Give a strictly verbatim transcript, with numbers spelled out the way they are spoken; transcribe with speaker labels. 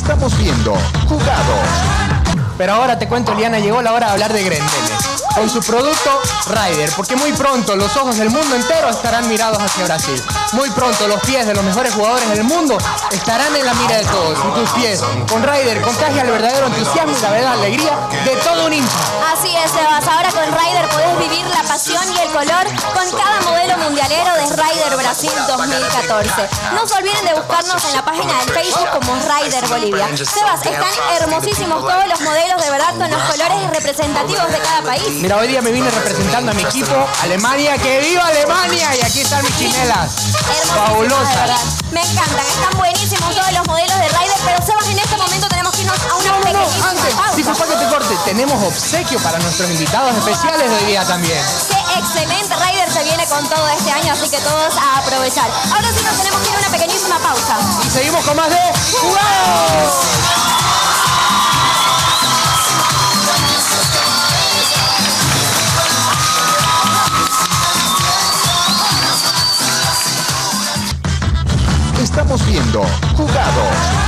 Speaker 1: Estamos viendo Jugados.
Speaker 2: Pero ahora te cuento, Liana, llegó la hora de hablar de Grendene, con su producto Rider, porque muy pronto los ojos del mundo entero estarán mirados hacia Brasil. Muy pronto los pies de los mejores jugadores del mundo estarán en la mira de todos. Y tus pies, con Rider, contagia el verdadero entusiasmo y la verdadera alegría de todo un hincha.
Speaker 3: Así es, Sebas. Ahora con Rider podés vivir la pasión y el color con cada modelo mundialero de Rider Brasil dos mil catorce. No se olviden de buscarnos en la página de Facebook como Rider Bolivia. Sebas, están hermosísimos todos los modelos, de verdad, con los colores representativos de cada país.
Speaker 2: Mira, hoy día me vine representando a mi equipo, Alemania. ¡Que viva Alemania! Y aquí están mis chinelas. Fabulosas.
Speaker 3: De verdad. Me encantan, están buenísimos todos los modelos de Rider, pero Sebas, en este momento tenemos que irnos a una
Speaker 2: No, no, no,
Speaker 3: pequeñísima
Speaker 2: antes,
Speaker 3: pausa.
Speaker 2: disculpa que te corte, tenemos obsequio para nuestros invitados especiales de hoy día también.
Speaker 3: ¡Qué excelente! Rider se viene con todo este año, así que todos a aprovechar. Ahora sí nos tenemos que ir a una pequeñísima pausa.
Speaker 2: Y seguimos con más de Jugados.
Speaker 1: Estamos viendo Jugados.